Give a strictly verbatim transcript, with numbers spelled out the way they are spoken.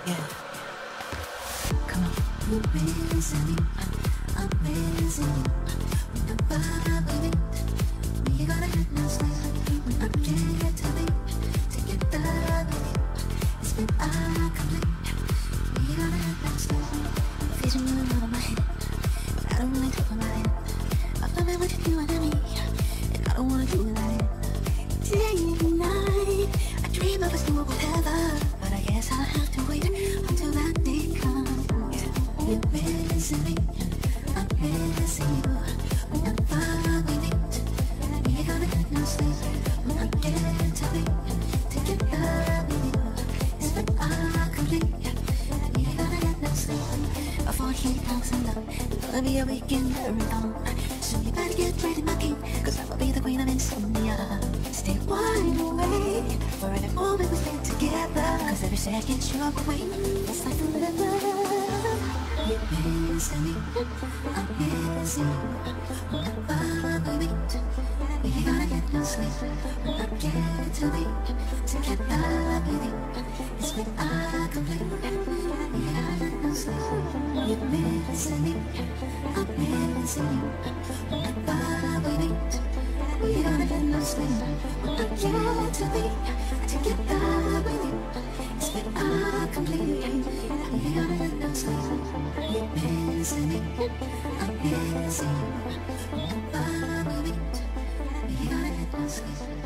Yeah. Come on. You're missing me. I'm missing you. Whenever we meet, we gotta hit no sleep. When I get to be together with you, it's been incomplete. We gotta hit no sleep. Vision you out of my head, but I don't really talk about it. I find out what you do under me, and I don't wanna do without it. Day and night, I dream of us doing whatever, but I guess I'll have to wait until that day comes. You're missing me, I'm missing you. Whenever we meet, we gonna get no sleep. When I get to be together with you, it's been incomplete. We gonna get no sleep before he comes along. It's gonna be a weekend marathon, so you better get ready, my king, 'cause I will be the queen of insomnia. Stay wide awake for every moment we spend together, 'cause every second you're away, it's like forever. You're missing me, I'm missing you. Whenever we meet, we gonna get no sleep. When I get to be together with you, it's been incomplete. We gotta get no sleep. You're missing me, I'm missing you. Whenever we meet, we gonna get no sleep. When I get to be together with you, it's been incomplete. We gotta get no sleep. You're missing me, I'm missing you. Whenever we meet, we gotta get no sleep.